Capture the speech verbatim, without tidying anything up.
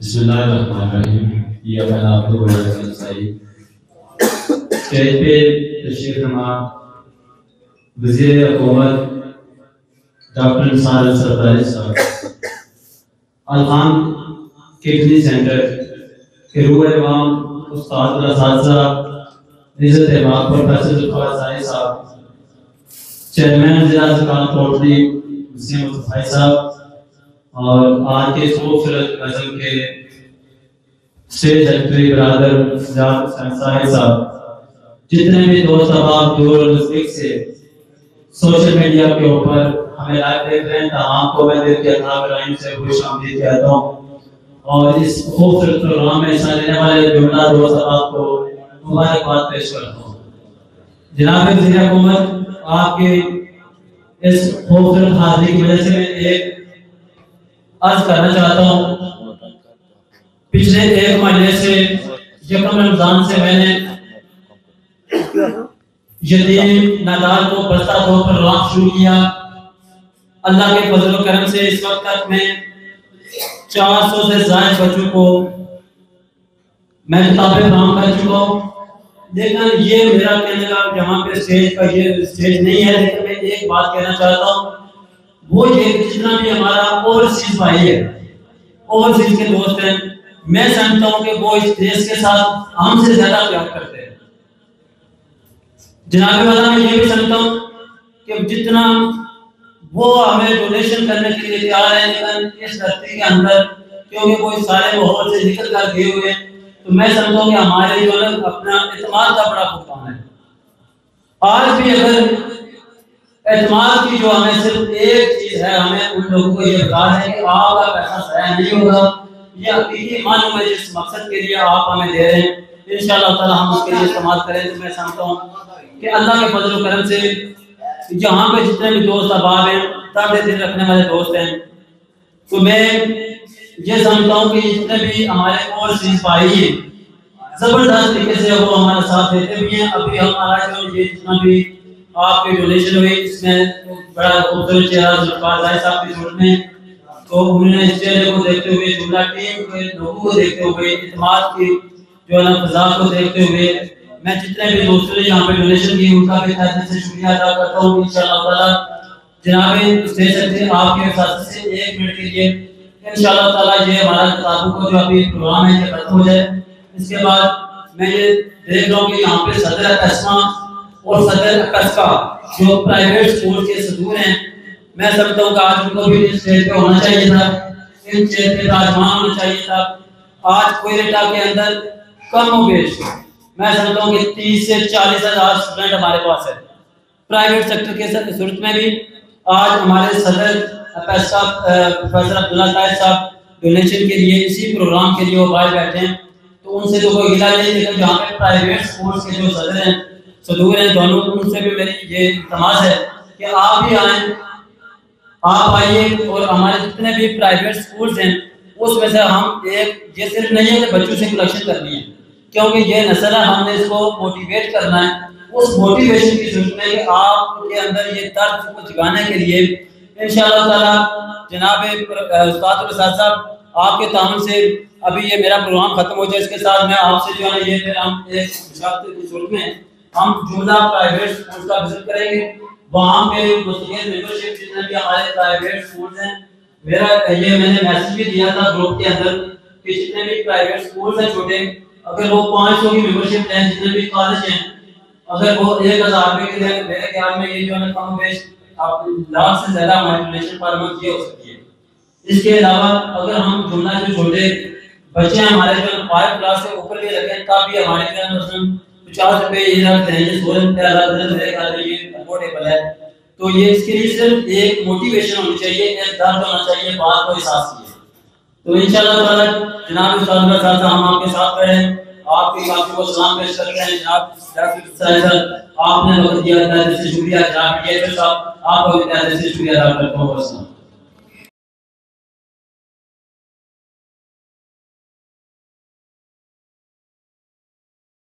بسم اللہ الرحمن الرحیم. یہ اپنا آپ کو بڑا سنسائی اسٹیج پہ تشریف فرما وزیر حکومت ڈاکٹر نثار سرفراز صاحب، الخان کڈنی سینٹر کے روح امام استاد و اساتذہ عزت امام پروفیسر ذوالفقار ثانی صاحب، چیئرمین ضلع زکات کوٹلی وسیم مصطفی صاحب، اور آج کے خوبصورت نظم کے اسٹیج سیکرٹری برادر سجاد حسین صاحب صاحب، جتنے بھی دوست احباب دور اور نزدیک سے سوشل میڈیا کے اوپر ہمیں لائیو دیکھ رہے ہیں، تمام کو میں دل کے اطراف رحیم سے خوش آمدید کہتا ہوں، اور اس خوبصورت پروگرام میں حصہ لینے والے جملہ دوست احباب کو مبارکباد پیش کرتا ہوں۔ جناب وزیر حکومت، آپ کے اس خوبصورت حاضری کی وجہ سے میں ایک عرض کرنا چاہتا ہوں۔ پچھلے ایک مہینے سے یکم رمضان سے میں نے یتیم نادار کو بستہ طور پر روان شروع کیا۔ اللہ کے فضل و کرم سے اس وقت تک میں چار سو سے زائد بچوں کو میں کتابیں فراہم کر چکا ہوں، لیکن یہ میرا کہنے کا جہاں پہ اسٹیج کا یہ اسٹیج نہیں ہے، لیکن میں ایک بات کہنا چاہتا ہوں، وہ یہ جتنا بھی ہمارا اوورسیز بھائی ہے، اوورسیز کے دوست ہیں، میں سمجھتا ہوں کہ وہ اس دیش کے ساتھ ہم سے زیادہ پیار کرتے ہیں۔ جناب والا میں یہ بھی سمجھتا ہوں کہ جتنا وہ ہمیں ڈونیشن کرنے کے لیے تیار ہے، لیکن اس دھرتی کے اندر کیونکہ وہ اس سارے ماحول سے نکل کر گئے ہوئے ہیں، تو میں سمجھتا ہوں کہ ہمارے جو ہے اپنا اعتماد کا بڑا فقدان ہے۔ آج بھی اگر اعتماد کی جو ہمیں صرف ایک چیز ہے، ہمیں ان لوگوں کو یہ بتا ہے کہ آپ کا پیسہ ضائع نہیں ہوگا، یہ حقیقی معلوم ہے جس مقصد کے لیے آپ ہمیں دے رہے ہیں، انشاءاللہ تعالی ہم اس کے لیے استعمال کریں۔ تو میں سمجھتا ہوں کہ اللہ کے فضل و کرم سے جہاں پہ جتنے بھی دوست احباب ہیں، تابع دل رکھنے والے دوست ہیں، تو میں یہ سمجھتا ہوں کہ جتنے بھی ہمارے اوورسیز بھائی ہیں، زبردست طریقے سے وہ ہمارا ساتھ دیتے بھی ہیں۔ ابھی ہمارا جو یہ جتنا بھی آپ کے ڈونیشن ہوئی، اس میں بڑا خوبصورت چہرہ ذوالفقار ثانی صاحب کی صورت میں، تو انہوں نے اس چہرے کو دیکھتے ہوئے، جملہ ٹیم کے لوگوں کو دیکھتے ہوئے، اعتماد کی جو ہے نا فضا کو دیکھتے ہوئے، میں جتنے بھی دوستوں نے یہاں پہ ڈونیشن کی ان کا بھی تہہ دل سے شکریہ ادا کرتا ہوں۔ انشاءاللہ تعالی جناب اسٹیج سے آپ کے ساتھ سے ایک منٹ کے لیے انشاءاللہ تعالی یہ ہمارا کتابوں کو جو ابھی پروگرام ہے یہ ختم ہو جائے، اس کے بعد میں یہ دیکھ رہا ہوں کہ یہاں پہ صدر اقسمہ اور صدر اقسکا جو پرائیویٹ سکول کے صدور ہیں، میں سمجھتا ہوں کہ آج ان کو بھی اس اسٹیج پہ ہونا چاہیے تھا، ان اسٹیج پہ راجمان ہونا چاہیے تھا۔ آج کوئٹہ کے اندر کم و بیش میں سمجھتا ہوں کہ تیس سے چالیس ہزار اسٹوڈنٹ ہمارے پاس ہے پرائیویٹ سیکٹر کے صورت میں بھی۔ آج ہمارے صدر اقسکا پروفیسر عبداللہ طاہر صاحب ڈونیشن کے لیے اسی پروگرام کے لیے وہ باہر بیٹھے ہیں، تو ان سے تو کوئی گلہ نہیں، لیکن جہاں پہ پرائیویٹ سکولز کے جو صدر ہیں، صدور ہیں دونوں، ان سے بھی میری یہ التماس ہے کہ آپ بھی آئیں، آپ آئیے، اور ہمارے جتنے بھی پرائیویٹ سکولز ہیں اس میں سے ہم ایک، یہ صرف نہیں ہے کہ بچوں سے کلیکشن کرنی ہے، کیونکہ یہ نسل ہے، ہم نے اس کو موٹیویٹ کرنا ہے، اس موٹیویشن کی ضرورت ہے کہ آپ کے اندر یہ طرز کو جگانے کے لیے انشاءاللہ تعالی جناب استاد الاساتذہ صاحب آپ کے تعاون سے ابھی یہ میرا پروگرام ختم ہو جائے، اس کے ساتھ میں آپ سے جو ہے یہ پھر ہم ایک مشاورت کی صورت میں ہم جملہ پرائیویٹ سکولز کا وزٹ کریں گے، وہاں پہ مستقل ممبرشپ جتنے بھی ہمارے پرائیویٹ سکولز ہیں، میرا یہ میں نے میسج بھی دیا تھا گروپ کے اندر کہ جتنے بھی پرائیویٹ سکولز ہیں چھوٹے، اگر وہ پانچ سو کی ممبرشپ لیں، جتنے بھی کالج ہیں اگر وہ ایک ہزار روپے کے لیں، میرے خیال میں یہ جو ہے کم بیش آپ لاکھ سے زیادہ ہماری ڈونیشن پر منتھ یہ ہو سکتی ہے۔ اس کے علاوہ اگر ہم جملہ جو چھوٹے بچے ہیں ہمارے جو فائیو کلاس سے اوپر کے رکھیں، تب بھی ہمارے جو مثلاً پچاس روپے یہ رکھتے ہیں، یہ سولہ روپے الگ میرے خیال میں یہ افورڈیبل ہے۔ تو یہ اس کے لیے صرف ایک موٹیویشن ہونی چاہیے، ایک درد ہونا چاہیے، بات کو احساس کیے۔ تو انشاءاللہ تعالی جناب استاد کا ساتھ ہم آپ کے ساتھ کھڑے ہیں، آپ کی کافی کو سلام پیش کرتے ہیں۔ جناب صاحب آپ نے وقت دیا، تہہ دل سے شکریہ۔ جناب یہ صاحب آپ کو بھی تہہ دل سے شکریہ ادا کرتا ہوں۔